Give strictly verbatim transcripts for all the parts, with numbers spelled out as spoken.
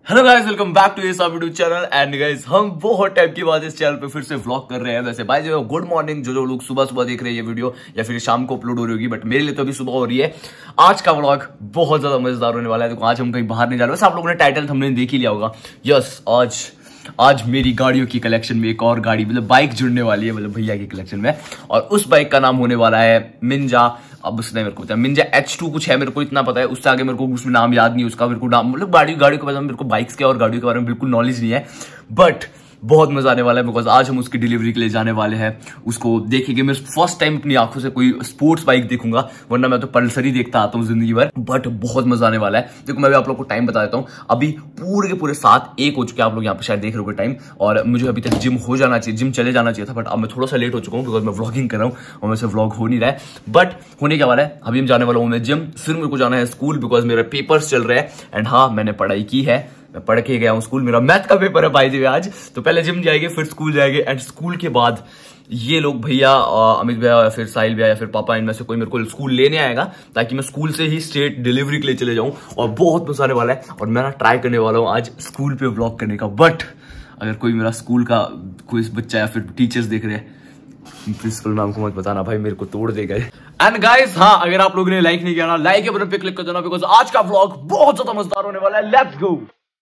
Hello guys, welcome back to ये video channel. And guys, हम बहुत टाइम की बाद इस चैनल पे फिर से व्लॉग कर रहे हैं। वैसे भाई जो गुड मॉर्निंग, जो जो लोग सुबह सुबह देख रहे हैं ये वीडियो या फिर शाम को अपलोड हो रही होगी, बट मेरे लिए तो अभी सुबह हो रही है। आज का व्लॉग बहुत ज्यादा मजेदार होने वाला है। तो आज हम कहीं बाहर नहीं जा रहे। वैसे आप लोगों ने टाइटल हमने देख ही लिया होगा। यस, आज आज मेरी गाड़ियों की कलेक्शन में एक और गाड़ी मतलब बाइक जुड़ने वाली है, मतलब भैया की कलेक्शन में। और उस बाइक का नाम होने वाला है मिंजा। अब उसने मेरे को पता है मिंजा एच टू कुछ है, मेरे को इतना पता है। उससे आगे मेरे को उसमें नाम याद नहीं, उसका मेरे को नाम मतलब गाड़ी गाड़ी के बारे में मेरे को बाइक्स के और गाड़ियों के बारे में बिल्कुल नॉलेज नहीं है। बट बहुत मजा आने वाला है बिकॉज आज हम उसकी डिलीवरी के लिए जाने वाले हैं। उसको देखेंगे। मैं फर्स्ट टाइम अपनी आंखों से कोई स्पोर्ट्स बाइक देखूंगा, वरना मैं तो पल्सर ही देखता आता हूँ जिंदगी भर। बट बहुत मजा आने वाला है। देखो मैं भी आप लोग को टाइम बता देता हूँ। अभी पूरे के पूरे सात एक हो चुके हैं। आप लोग यहाँ पे शायद देख रहे हो टाइम। और मुझे अभी तक जिम हो जाना चाहिए, जिम चले जाना चाहिए था, बट अब मैं थोड़ा सा लेट हो चुका हूँ बिकॉज मैं व्लॉगिंग कर रहा हूँ और मेरे से व्लॉग हो नहीं रहा है। बट होने क्या वाला है, अभी हम जाने वाला हूँ मैं जिम, फिर मेरे को जाना है स्कूल बिकॉज मेरे पेपर्स चल रहे हैं। एंड हाँ, मैंने पढ़ाई की है, मैं पढ़ के गया हूँ स्कूल। मेरा मैथ का पेपर है भाई जी आज। तो पहले जिम जाएंगे, फिर स्कूल जाएंगे। एंड स्कूल के बाद ये लोग भैया, अमित भैया या फिर साहिल भैया या फिर पापा, इनमें से कोई मेरे को स्कूल लेने आएगा ताकि मैं स्कूल से ही स्ट्रेट डिलीवरी के लिए चले जाऊं। और बहुत मजा आने वाला है। और मैं ना ट्राई करने वाला हूँ आज स्कूल पे व्लॉग करने का। बट अगर कोई मेरा स्कूल का कोई बच्चा या फिर टीचर्स देख रहे हैं, प्रिंसिपल मैम को मत बताना भाई, मेरे को तोड़ देगा। एंड गाइस, हाँ, अगर आप लोगों ने लाइक नहीं किया ना, लाइक के बटन पे क्लिक कर देना बिकॉज आज का व्लॉग बहुत ज्यादा मजेदार होने वाला है। Let's go.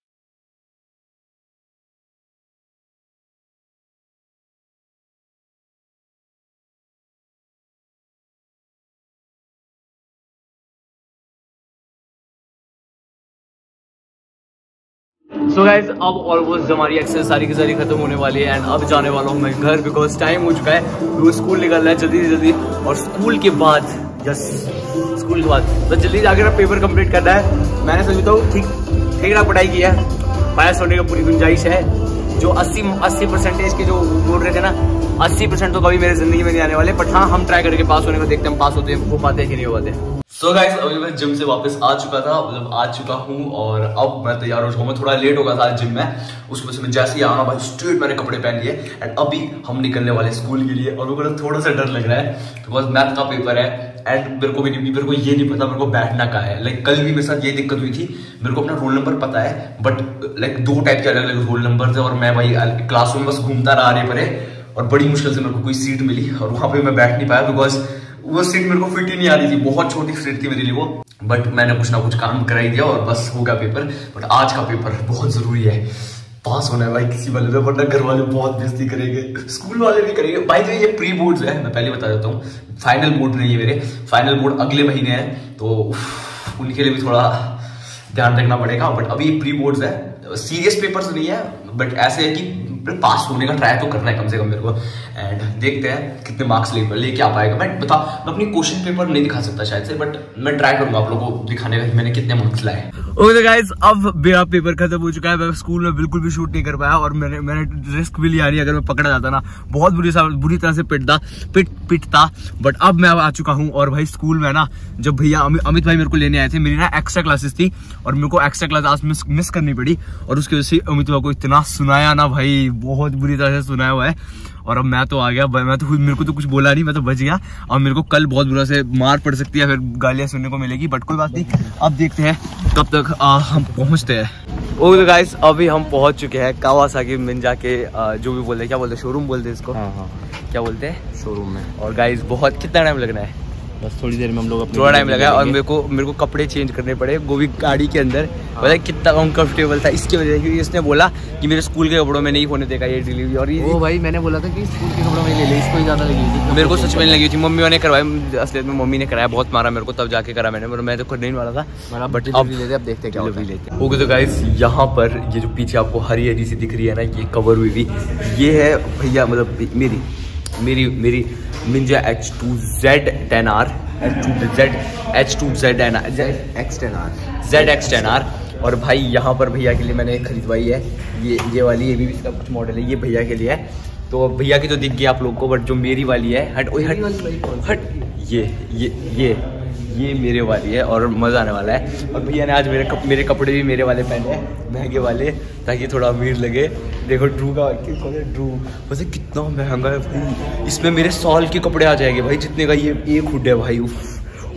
सो गाइज, अब ऑलमोस्ट हमारी एक्सरसाइज सारी की सारी खत्म होने वाली है। एंड अब जाने वाला हूँ मैं घर बिकॉज टाइम हो चुका है। वो स्कूल निकल रहा है जल्दी जल्दी। और स्कूल के बाद, यस, स्कूल के बाद तो जल्दी जाकर ना पेपर कंप्लीट करना है। मैंने समझता हूँ ठीक ठीक ना पढ़ाई की है, पास होने का पूरी गुंजाइश है। जो अस्सी अस्सी परसेंटेज के जो बोल रहे थे ना, अस्सी परसेंट तो कभी मेरी जिंदगी में नहीं आने वाले। बट हाँ, हम ट्राई करके पास होने को देखते हैं, हम पास होते हैं, हो पाते हैं कि नहीं हो पाते। सो गाइस, अभी मैं जिम से वापस आ चुका था, मतलब आ चुका हूँ। और अब मैं तैयार हो चुका हूँ। मैं थोड़ा लेट हो गया था जिम में, उसकी वजह से मैं जैसे ही आना भाई स्ट्रेट मैंने कपड़े पहन लिए। एंड अभी हम निकलने वाले स्कूल के लिए। और मेरे को थोड़ा सा डर लग रहा है बिकॉज मैथ का पेपर है। एंड मेरे को भी नहीं, मेरे को ये नहीं पता मेरे को बैठना कहाँ है। लाइक कल भी मेरे साथ ये दिक्कत हुई थी। मेरे को अपना रोल नंबर पता है बट लाइक दो टाइप के अलग अलग रोल नंबर थे। और मैं भाई क्लास में बस घूमता रहा आरे परे। और बड़ी मुश्किल से मेरे को कोई सीट मिली और वहां पे मैं बैठ नहीं पाया बिकॉज वो सीट मेरे को फिट ही नहीं आ रही थी। बहुत छोटी सीट थी मेरे लिए वो। बट मैंने कुछ ना कुछ काम करा ही दिया और बस हो गया पेपर। बट आज का पेपर बहुत जरूरी है, पास होना है भाई किसी वाले में, वरना घर वाले बहुत बेइज्जती करेंगे, स्कूल वाले भी करेंगे भाई। तो ये प्री बोर्ड्स है, मैं पहले बता देता हूँ। फाइनल बोर्ड नहीं है मेरे, फाइनल बोर्ड अगले महीने है। तो उनके लिए भी थोड़ा ध्यान रखना पड़ेगा। बट अभी प्री बोर्ड्स है, सीरियस पेपर्स नहीं है। बट ऐसे है कि पास होने का ट्राई तो करना है कम से कम मेरे को। एंड देखते हैं कितने मार्क्स ले लेके आ पाएगा। मैं बता मैं अपनी क्वेश्चन पेपर नहीं दिखा सकता शायद से, बट मैं ट्राई करूंगा आप लोगों को दिखाने का कि मैंने कितने मार्क्स लाए। ओके गाइस, अब मेरा पेपर खत्म हो चुका है। मैं स्कूल में बिल्कुल भी शूट नहीं कर पाया और मैंने मैंने रिस्क भी लिया नहीं। अगर मैं पकड़ा जाता ना, बहुत बुरी बुरी तरह से पिटता पिट पिटता बट अब मैं आ चुका हूँ। और भाई स्कूल में ना, जब भैया अमित भाई मेरे को लेने आए थे, मेरी ना एक्स्ट्रा क्लासेस थी और मेरे को एक्स्ट्रा क्लास आज मिस मिस करनी पड़ी। और उसकी वजह से अमित भाई को इतना सुनाया ना भाई, बहुत बुरी तरह से सुनाया हुआ है। और अब मैं तो आ गया, मैं तो मेरे को तो कुछ बोला नहीं, मैं तो बच गया। और मेरे को कल बहुत बुरा से मार पड़ सकती है, फिर गालियां सुनने को मिलेगी। बट कोई बात नहीं, अब देखते हैं कब तक आ, हम पहुंचते हैं। ओके गाइस, अभी हम पहुंच चुके हैं कावासाकी मिंजा के, आ, जो भी बोलते हैं, क्या बोलते हैं, शोरूम बोलते हैं इसको। हाँ हाँ, क्या बोलते हैं, शोरूम में। और गाइस बहुत कितना टाइम लगना है, बस थोड़ी देर में हम लोग थोड़ा टाइम लगा। और मेरे को मेरे को कपड़े चेंज करने पड़े, वो भी गाड़ी के अंदर। हाँ। पता है कितना अनकंफर्टेबल था इसकी वजह से, क्योंकि इसने बोला कि मेरे स्कूल के कपड़ों में नहीं होने देगा ये डिलीवरी। और ये ओ भाई, मैंने बोला था कि स्कूल के कपड़ों में ले ले, इसको ही ज्यादा लगी थी। मेरे को सच में लगी थी, मम्मी ने करवाया, असलियत में मम्मी ने कराया, बहुत मारा मेरे को, तब जाके करा मैंने। मैं तो खुद नहीं वाला था, बट अब लेते अब देखते क्या होता है। ओके तो गाइस, यहाँ पर ये जो पीछे आपको हरी हरी सी दिख रही है ना, ये कवर हुई हुई, ये है भैया मतलब मेरी मेरी मेरी मिंजा H two Z ten R H two Z H two Z N R Z X ten R Z X ten R. और भाई यहाँ पर भैया के लिए मैंने खरीदवाई है ये ये वाली, ये भी इसका कुछ मॉडल है, ये भैया के लिए है। तो भैया की तो दिख गई आप लोग को, बट जो मेरी वाली है, हट ओए हट हट ये ये ये ये मेरे वाली है और मज़ा आने वाला है। और भैया ने आज मेरे कप, मेरे कपड़े भी मेरे वाले पहने हैं, महंगे वाले, ताकि थोड़ा अमीर लगे। देखो ड्रू का, ड्रू वैसे कितना महंगा है भाई, इसमें मेरे साल के कपड़े आ जाएंगे भाई, जितने का ये एक हुड है भाई। उफ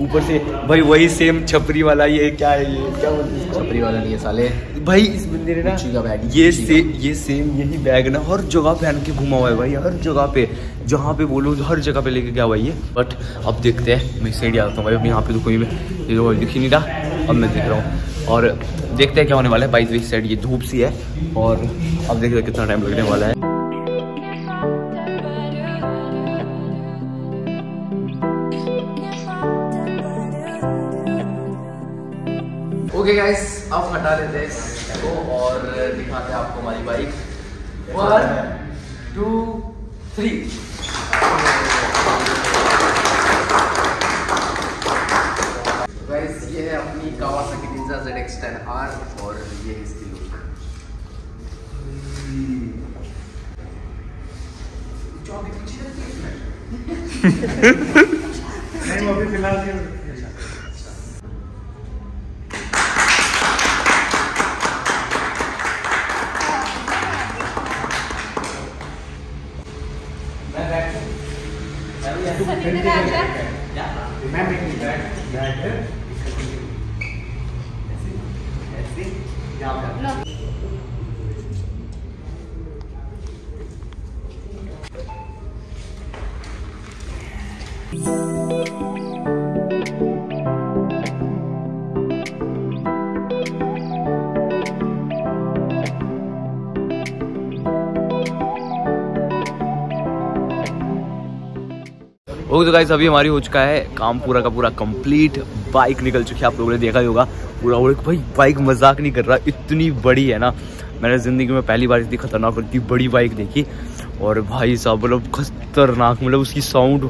ऊपर से भाई वही सेम छपरी वाला, ये क्या है, ये क्या बोलते हैं, छपरी वाला नहीं है साले भाई, इस बंदे ने ना का बैग, ये से ये सेम यही बैग ना हर जगह पहन के घुमा हुआ है भाई, हर जगह पे जहाँ पे बोलो हर जगह पे लेके गया हुआ है। बट अब देखते हैं, मैं साइड आता हूँ भाई, अब यहाँ पे तो कोई ये तो दिख ही नहीं रहा, अब मैं देख रहा हूँ और देखते हैं क्या होने वाला है। बाई इस साइड ये धूप सी है और अब देखते हैं कितना टाइम लगने वाला है। ओके गाइस, अब हटा लेते हैं इसको और दिखाते हैं आपको हमारी bike. One two three. Guys ये है अपनी Kawasaki Ninja Z X ten R और ये है इसकी लुक। जो अभी पीछे नहीं, वो अभी फिलहाल ओके तो गाइस अभी हमारी हो चुका है काम पूरा का पूरा कंप्लीट, बाइक निकल चुकी है, आप लोगों ने देखा ही होगा पूरा। और भाई बाइक मजाक नहीं कर रहा, इतनी बड़ी है ना, मैंने ज़िंदगी में पहली बार इतनी खतरनाक इतनी बड़ी बाइक देखी। और भाई साहब मतलब खतरनाक, मतलब उसकी साउंड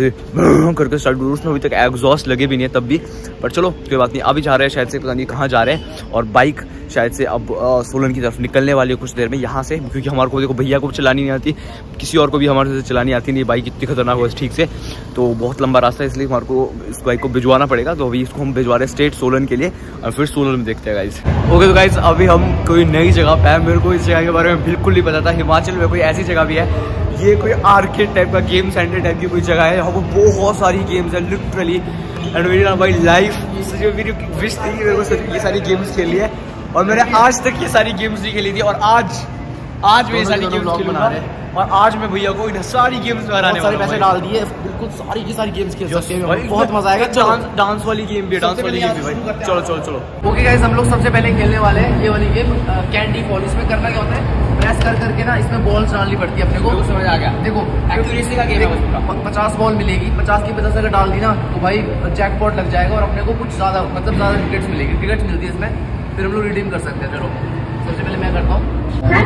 करके स्टार्ट, उसमें अभी तक एग्जॉस्ट लगे भी नहीं है तब भी, पर चलो कोई बात नहीं। अभी जा रहे हैं शायद से, पता नहीं कहाँ जा रहे हैं, और बाइक शायद से अब सोलन की तरफ निकलने वाली है कुछ देर में यहाँ से, क्योंकि हमारे को देखो भैया को चलानी नहीं आती, किसी और को भी हमारे से चलानी आती नहीं, बाइक इतनी खतरनाक हो ठीक से, तो बहुत लंबा रास्ता है, इसलिए हमारे को इस बाइक को भिजवाना पड़ेगा। तो अभी इसको हम भिजवा रहे हैं स्टेट सोलन के लिए, और फिर सोलन में देखते हैं गाइस। ओके तो गाइस अभी हम कोई नई जगह पे है, मेरे को इस जगह के बारे में बिल्कुल नहीं पता था। हिमाचल में कोई ऐसी जगह भी है, ये कोई आर्केड टाइप का गेम सेंटर टाइप की कोई जगह है, यहाँ पर बहुत सारी गेम्स है लिटरली, एंड मेरी ना भाई लाइफ मेरी विश थी मेरे को ये सारी गेम्स खेली है, और मैंने आज तक ये सारी गेम्स नहीं खेली थी, और आज आज मैं ये सारी गेम्स खेलूंगा, और आज मैं भैया को इन सारी गेम्स में हराने वाला हूं। पैसे डाल दिए, बिल्कुल सारी की सारी गेम्स खेल सकते हैं, बहुत मजा आएगा। डांस डांस वाली गेम भी, डांस वाली गेम भी भाई, चलो चलो चलो। ओके गाइस, हम लोग सबसे पहले खेलने वाले हैं ये वाली गेम कैंडी फॉल। इसमें करना क्या होता है, प्रेस कर करके ना इसमें बॉल्स डालनी पड़ती है अपने को, समझ आ गया। देखो एक्यूरेसी का गेम है, पचास बॉल मिलेगी, पचास की पचास अगर डाल दी ना तो भाई जैकपॉट लग जाएगा, और अपने को कुछ ज्यादा मतलब ज्यादा टिकट्स मिलेगी, टिकट्स मिलती है इसमें, फिर हम लोग रिडीम कर सकते हैं। चलो सबसे पहले मैं करता हूँ,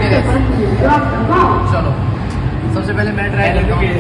चलो सबसे पहले मैं ट्राई करता हूँ।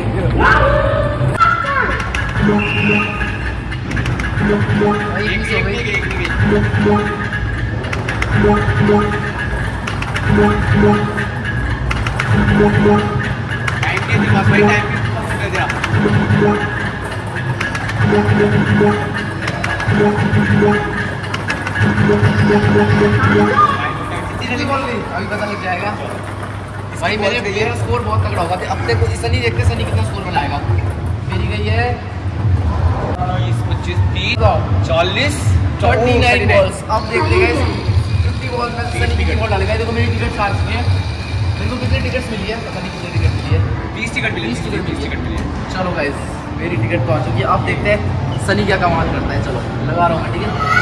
अभी पता लग जाएगा भाई, मेरे मेरा स्कोर बहुत तगड़ा होगा। अब देखो सनी, देखते सनी कितना स्कोर बनाएगा। मेरी गई है बीस पच्चीस तीस चालीस फोर्टी नाइन बॉल्स। अब देख लेगा फिफ्टी बॉल में सनी कितनी बॉल डालेगा। देखो मेरी टिकट आ चुकी है, मेरे को कितनी टिकट्स मिली है, पता नहीं कितनी टिकट मिली है, बीस टिकट मिली, बीस टिकट बीस टिकट मिली है। चलो गाइस मेरी टिकट तो आ चुकी है, अब देखते हैं सनी क्या कमाल करता है। चलो लगा रहा हूँ मैं, ठीक है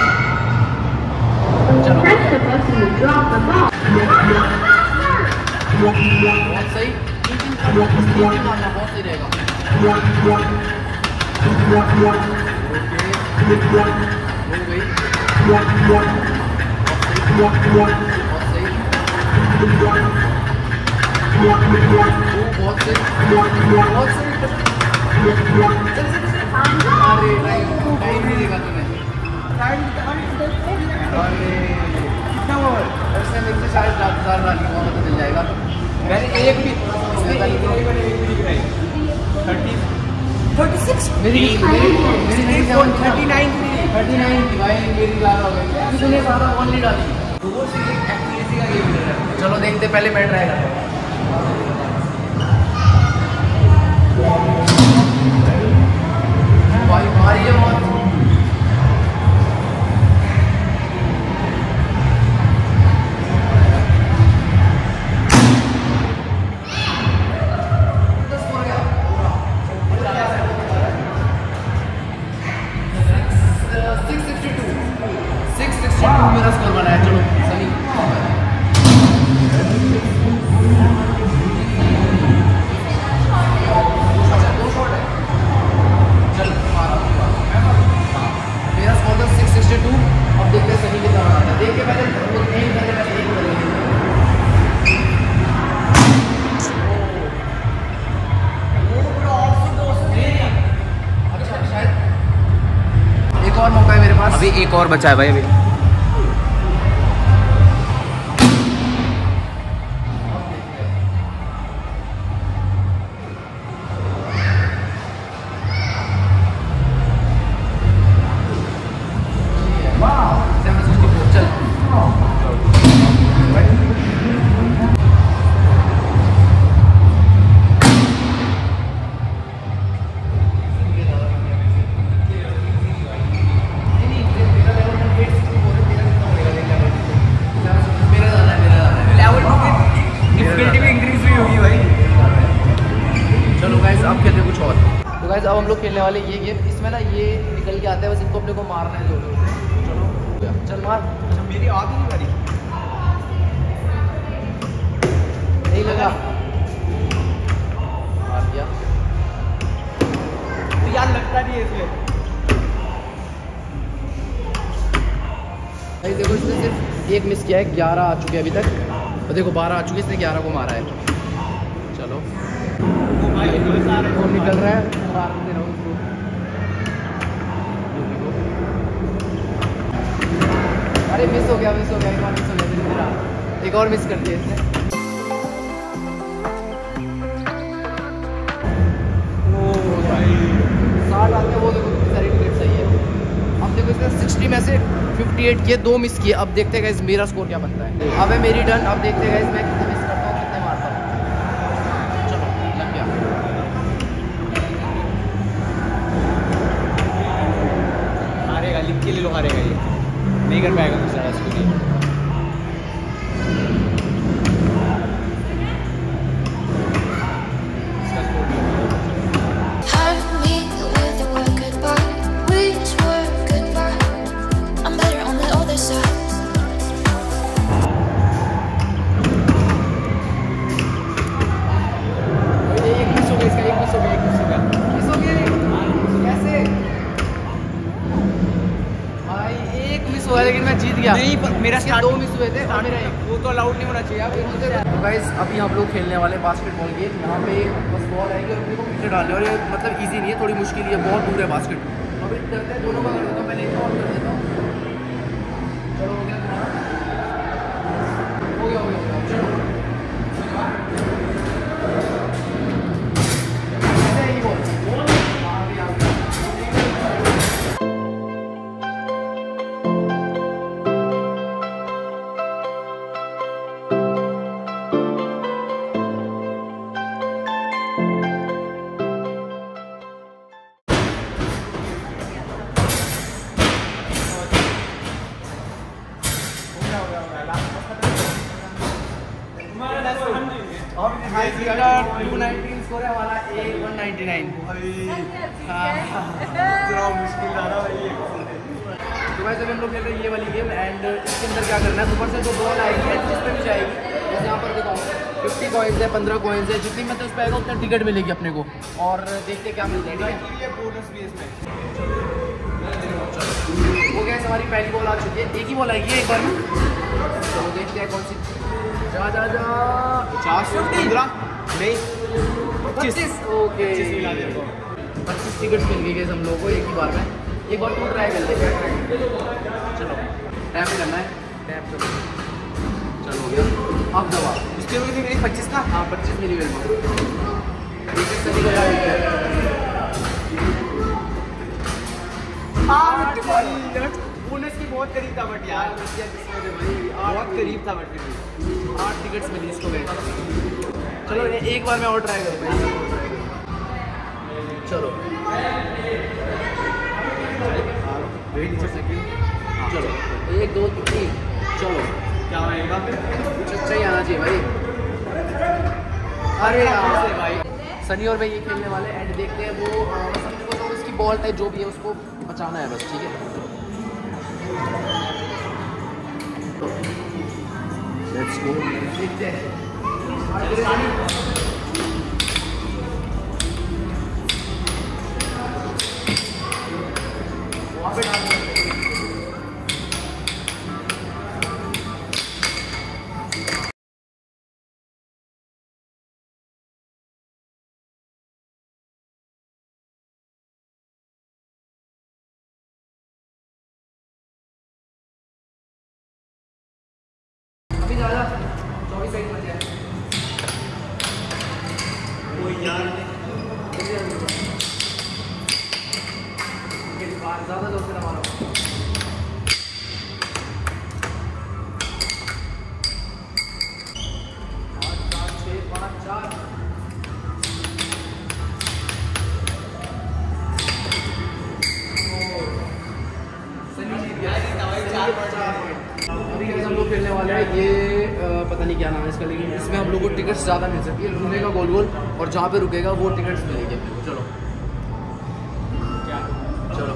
चलो बहुत सही, मारना बहुत सही रहेगा। बहुत सही, बहुत सही। अरे टाइम नहीं देगा तुम्हें, ऐसे मेरे से शायद सात हज़ार डाल के मौका चल जाएगा। मैंने एक भी थर्टी थर्टी सिक्स मेरी मेरी मेरी थर्टी नाइन थर्टी नाइन भाई मेरी लाल हो गई, किसने सारा वन नहीं डाली। चलो देखते, पहले मैं ट्राई करता हूँ। भाई भारी है बहुत, एक और बचा है भाई अभी। अब खेलते कुछ और। तो गाइस अब हम लोग खेलने वाले ये गेम, इसमें ना ये निकल के आता है, बस इनको अपने को मारना है जोर जोर से। चलो चल मार। अच्छा मेरी आग ही नहीं मारी, नहीं लगा, मार दिया तो यार लगता नहीं है इसमें। भाई देखो इसने सिर्फ एक मिस किया है, ग्यारह आ चुके हैं अभी तक, और देखो बारह आ चुके हैं, इसने ग्यारह को मारा है। चलो कौन निकल रहा है, मारते रहो उसको। अरे मिस हो गया, मिस हो गया, एक और मिस हो गया मेरा, एक और मिस कर दिया इसने। ओ भाई साठ आते हैं वो, देखो कितनी सारी विकेट सही है। अब देखो इसने साठ में से अट्ठावन किए, दो मिस किए। अब देखते हैं मेरा स्कोर क्या बनता है। अब है मेरी टर्न, अब देखते हैं मैं कितने मिस करता हूँ, कितने मारता हूँ। हारेगा, लिख के ले लो, हारेगा ये, नहीं कर पाएगा कुछ ज़्यादा इसको लिए। लेकिन मैं जीत गया। नहीं पर मेरा दो मिस हुए थे और मेरा एक, वो तो अलाउड नहीं होना चाहिए। तो गाइस अभी हम लोग खेलने वाले बास्केटबॉल गेम। यहाँ पे बस बॉल आएगी और अपने को पीछे डालने, और ये मतलब इजी नहीं है, थोड़ी मुश्किल है, बहुत दूर है बास्केट। अभी करते हैं दोनों का, कर देता हूँ पहले, एक और कर देता हूँ। चलो हो गया तुम्हारा, हो गया हो गया, चलो यही बॉल टू नाइनटीन स्कोर है हमारा, ए वन नाइन्टी नाइन। तो वैसे हम लोग खेल रहे हैं ये वाली गेम, एंड इसके अंदर क्या करना है, ऊपर से जो बॉल आएगी जिस पे भी जाएगी, जैसे यहाँ पर देखो फिफ्टी कॉइन्स है, पंद्रह कॉइन्स है, जितनी मतलब उस पर आएगा उतना टिकट मिलेगी अपने को, और देखते क्या मिलता है। बोनस भी इसमें हो गया। हमारी पहली बॉल आ चुकी है, एक ही बॉल आएगी एक बार में। तो देखते हैं कौन सी, जा जा जा पचास पंद्रह नहीं पच्चीस, ओके पच्चीस टिकट मिल गई हम लोगों को एक ही बार में। एक बार तो ट्राई कर लेंगे, चलो टैप करना है, टैप करो, चलो हो गया। अब दबा, इसके वजह से मेरी पच्चीस था, हाँ पच्चीस मिली मेरे को। सभी को बोनस की बहुत करीब था, बट यार बहुत करीब था, बट फिर आठ टिकट्स मिली इसको गए। चलो एक बार मैं और ट्राई करूँगा, चलो चलो एक दो तीन, चलो क्या रहेगा, कुछ अच्छा ही आना चाहिए भाई। अरे यार भाई सनी और मैं ये खेलने वाले, एंड देखते हैं वो सनी को तो उसकी बॉल टाइप जो भी है उसको बचाना है बस, ठीक है। लेट्स गो, देखते हैं। वहाँ पे डाल आजा चौबीस सेकंड बचे हैं। ज्यादा जोर से ना मारो। पाँच सात छः पाँच चार अभी हम लोग खेलने वाले हैं ये आ, पता नहीं क्या नाम है इसका, लेकिन इसमें हम लोग को टिकट्स ज़्यादा मिल सकती है। घूमेगा गोल गोल और जहाँ पे रुकेगा वो टिकट्स मिलेंगे अपने को। चलो चलो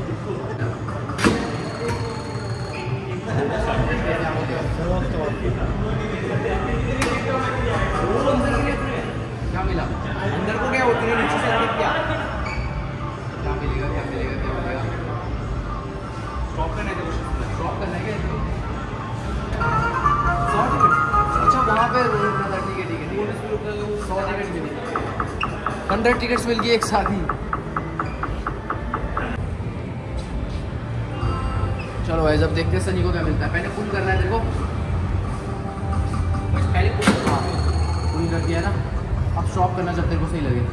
क्या मिला अंदर को? क्या होती है नीचे से क्या क्या मिलेगा? क्या मिलेगा? क्या मिलेगा? स्टॉप करना है, स्टॉप करना है क्या? सौ टिकट? अच्छा वहाँ पे रुकना था, ठीक है ठीक है ठीक है। सौ टिकट मिली, हंड्रेड टिकट्स मिल गई एक साथ ही। चलो भाई जब देखते हैं सनी को क्या मिलता है। पहले पुल करना है तेरे को, पहले पुल पुल कर दिया ना, अब स्टॉप करना जब तेरे को सही लगे।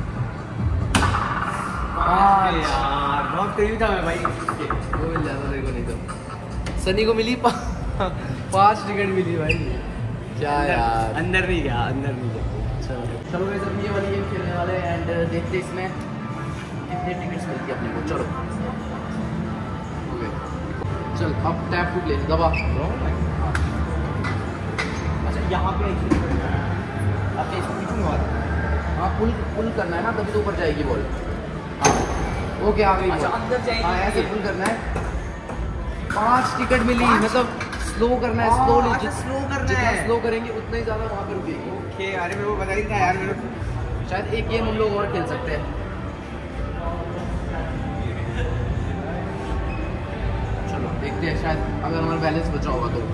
यार बहुत करीब था मैं भाई, वो मिल जाता तेरे को। नहीं तो सनी को मिली पाँच टिकट मिली भाई। क्या यार अंदर नहीं गया, अंदर नहीं गया। चलो चलो भाई सब ये वाली गेम खेलने वाले हैं एंड देखते इसमें कितने टिकट्स मिलती है अपने को। चलो ओके चल अब टैप टू प्ले दबा। अच्छा यहाँ पे अच्छा इसको पीछूंगा। हाँ पुल पुल करना है ना, तभी तो ऊपर जाएगी बॉल। हाँ ओके आ गई। अच्छा अंदर जाएगी। हाँ ऐसे पुल करना है। पांच टिकट मिली, मतलब स्लो करना है, स्लोली। अच्छा स्लो करना जितना है, स्लो करेंगे उतना ही ज्यादा वहाँ पे रुकेगी। ओके अरे मेरे को पता नहीं था यार। मेरे को शायद एक गेम हम लोग और खेल सकते हैं। चलो देखते हैं, शायद अगर हमारा बैलेंस बचा होगा तो।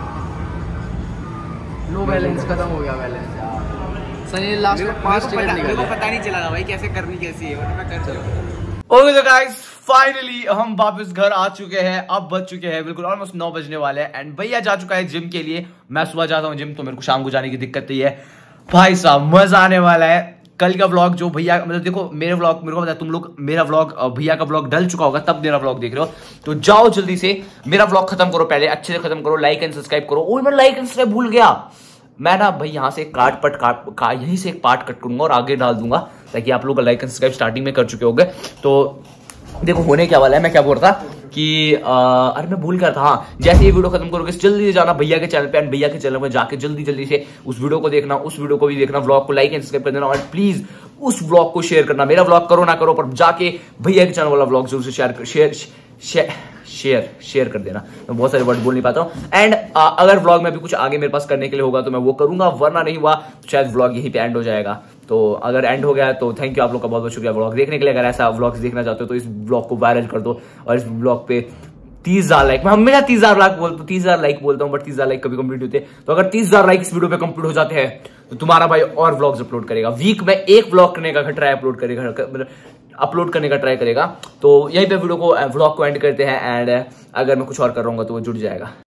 नो बैलेंस, खत्म हो गया बैलेंस यार। सनी लास्ट में पांच टिकट निकाले। मेरे को पता नहीं चला था भाई कैसे करनी कैसी है, वरना मैं कर चलो। ओके तो गाइस फाइनली हम वापस घर आ चुके हैं। अब बज चुके हैं बिल्कुल ऑलमोस्ट नौ बजने वाले हैं एंड भैया जा चुका है जिम के लिए। मैं सुबह जाता हूँ जिम, तो मेरे को शाम को जाने की दिक्कत नहीं है भाई साहब। मजा आने वाला है। कल का व्लॉग जो भैया, मतलब देखो मेरे व्लॉग, मेरे को पता है तुम लोग मेरा व्लॉग, भैया का व्लॉग डल चुका होगा तब मेरा व्लॉग देख रहे हो, तो जाओ जल्दी से मेरा व्लॉग खत्म करो, पहले अच्छे से खत्म करो, लाइक एंड सब्सक्राइब करो। ओए मैं लाइक एंड सब्सक्राइब भूल गया। मैं ना भाई यहाँ से काट पट काट का यहीं से एक पार्ट कट करूंगा और आगे डाल दूंगा, ताकि आप लोग का लाइक एंड सब्सक्राइब स्टार्टिंग में कर चुके होंगे। तो देखो होने क्या वाला है, मैं क्या बोल रहा था कि आ, अरे मैं भूल गया था। हाँ जैसे ये वीडियो खत्म करोगे जल्दी से जाना भैया के चैनल पे एंड भैया के चैनल में जाके जल्दी जल्दी से उस वीडियो को देखना, उस वीडियो को भी देखना, व्लॉग को लाइक एंड सब्सक्राइब कर देना और प्लीज उस व्लॉग को शेयर करना। मेरा व्लॉग करो ना करो पर जाके भैया के चैनल वाला व्लॉग जरूर से share share share share share कर देना। मैं बहुत सारे वर्ड बोल नहीं पाता हूँ एंड अगर व्लॉग में भी कुछ आगे मेरे पास करने के लिए होगा तो मैं वो करूंगा, वरना नहीं हुआ तो शायद व्लॉग यहीं पे एंड हो जाएगा। तो अगर एंड हो गया तो थैंक यू आप लोग का बहुत बहुत शुक्रिया व्लॉग देखने के लिए। अगर ऐसा व्लॉग देखना चाहते हो तो इस व्लॉग को वायरल कर दो और इस व्लॉग पे तीस हजार लाइक, मैं हमेशा तीस हजार लाइक बोलता हूँ, तीस हजार लाइक बोलता हूँ बट तीस हजार लाइक कभी कंप्लीट होते हैं। तो अगर तीस हजार लाइक इस वीडियो पे कंप्लीट हो जाते हैं तो तुम्हारा भाई और व्लॉग्स अपलोड करेगा। वीक में एक व्लॉग करने का ट्राई अपलोड करेगा, मतलब अपलोड करने का ट्राई करेगा। तो यहीं पे वीडियो को व्लॉग को एंड करते हैं एंड अगर मैं कुछ और कर रहा हूँ तो वो जुड़ जाएगा।